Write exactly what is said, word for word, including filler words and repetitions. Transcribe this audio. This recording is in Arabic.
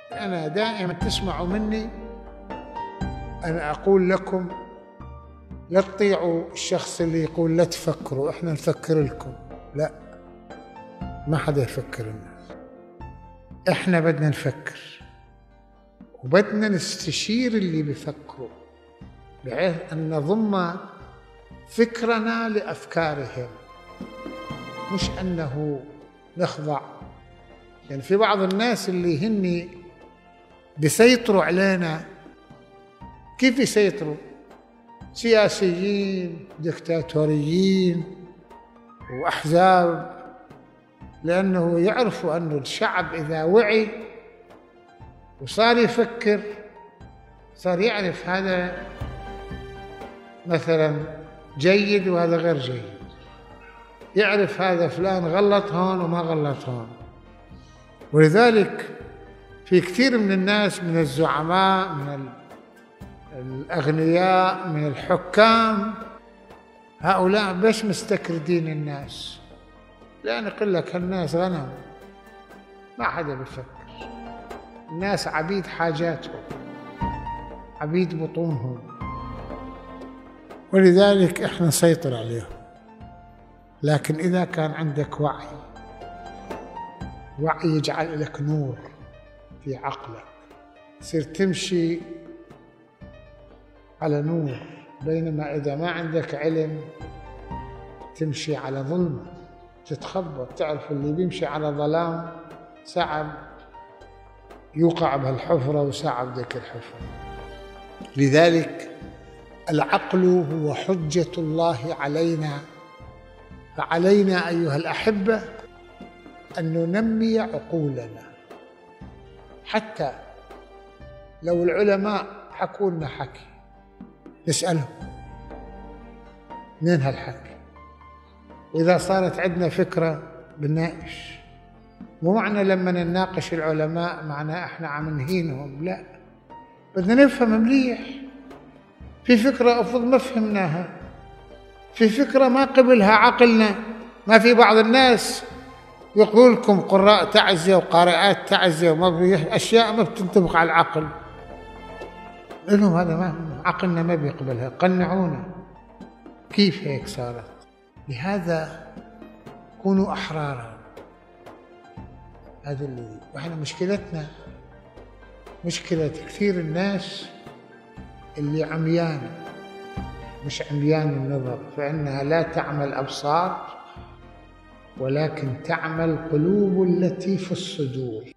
أنا دائما تسمعوا مني أنا أقول لكم لا تطيعوا الشخص اللي يقول لا تفكروا، إحنا نفكر لكم. لا، ما حدا يفكر الناس، إحنا بدنا نفكر وبدنا نستشير اللي بيفكروا بحيث أن نضم فكرنا لأفكارهم، مش أنه نخضع. يعني في بعض الناس اللي هني بيسيطروا علينا. كيف يسيطروا؟ سياسيين دكتاتوريين وأحزاب، لأنه يعرفوا أن الشعب إذا وعي وصار يفكر صار يعرف هذا مثلا جيد وهذا غير جيد، يعرف هذا فلان غلط هون وما غلط هون. ولذلك في كثير من الناس، من الزعماء، من الأغنياء، من الحكام، هؤلاء بس مستكردين الناس، لأن يقول لك الناس غنم، ما حدا بيفكر. الناس عبيد حاجاتهم، عبيد بطونهم، ولذلك احنا نسيطر عليهم. لكن إذا كان عندك وعي، وعي يجعل لك نور في عقلك، تصير تمشي على نور. بينما إذا ما عندك علم تمشي على ظلمة، تتخبط. تعرف اللي بيمشي على ظلام صعب يوقع بهالحفرة وصعب ذيك الحفرة. لذلك العقل هو حجة الله علينا، فعلينا أيها الأحبة أن ننمي عقولنا. حتى لو العلماء حكوا لنا حكي نسألهم منين هالحكي، وإذا صارت عندنا فكرة بنناقش. مو معنى لما نناقش العلماء معناه احنا عم نهينهم، لا، بدنا نفهم مليح. في فكرة أفضل ما فهمناها، في فكرة ما قبلها عقلنا. ما في بعض الناس يقول لكم قراء تعزية وقارئات تعزية وما أشياء ما بتنطبق على العقل، لهم هذا ما عقلنا ما بيقبلها، قنعونا. كيف هيك صارت؟ لهذا كونوا أحرارا. هذا اللي وإحنا مشكلتنا مشكلة كثير الناس اللي عميان، مش عميان النظر، فإنها لا تعمى الأبصار ولكن تعمى القلوب التي في الصدور.